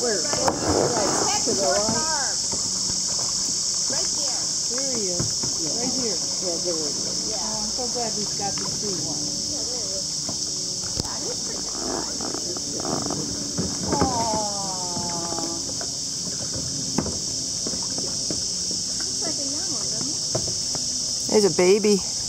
Where? Right To the right. Right there. There he is. Yeah. Right here. Yeah, there he is. Yeah. Oh, I'm so glad he's got to see one. Yeah, there he is. Yeah, he's pretty good. Aww. Looks like a young one, doesn't it? There's a baby.